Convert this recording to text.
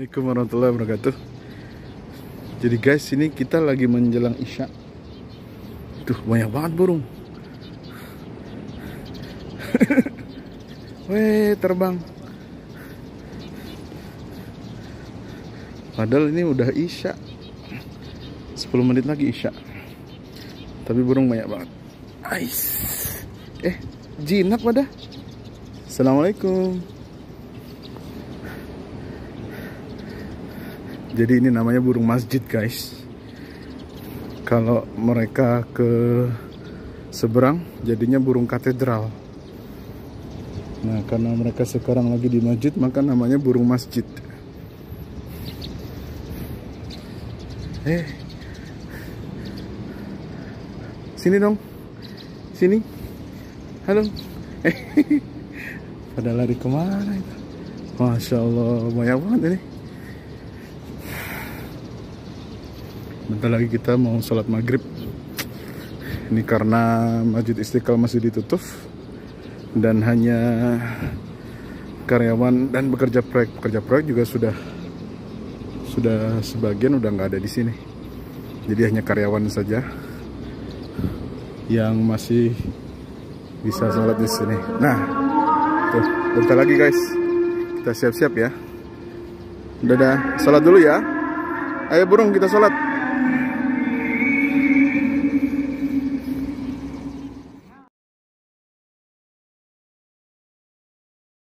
Assalamualaikum warahmatullahi wabarakatuh. Jadi guys, ini kita lagi menjelang Isya. Tuh banyak banget burung. Weh, terbang. Padahal ini udah Isya, 10 menit lagi Isya. Tapi burung banyak banget. Ais. Jinak pada. Assalamualaikum. Jadi ini namanya burung masjid guys. Kalau mereka ke seberang jadinya burung katedral. Nah, karena mereka sekarang lagi di masjid, maka namanya burung masjid. Sini dong. Sini. Halo. Pada lari kemana itu? Masya Allah, banyak banget ini. Bentar lagi kita mau sholat maghrib. Ini karena Masjid Istiqlal masih ditutup dan hanya karyawan dan pekerja proyek juga sudah sebagian udah nggak ada di sini. Jadi hanya karyawan saja yang masih bisa sholat di sini. Nah, tuh bentar lagi guys, kita siap-siap ya. Dadah, sholat dulu ya. Ayo burung, kita sholat.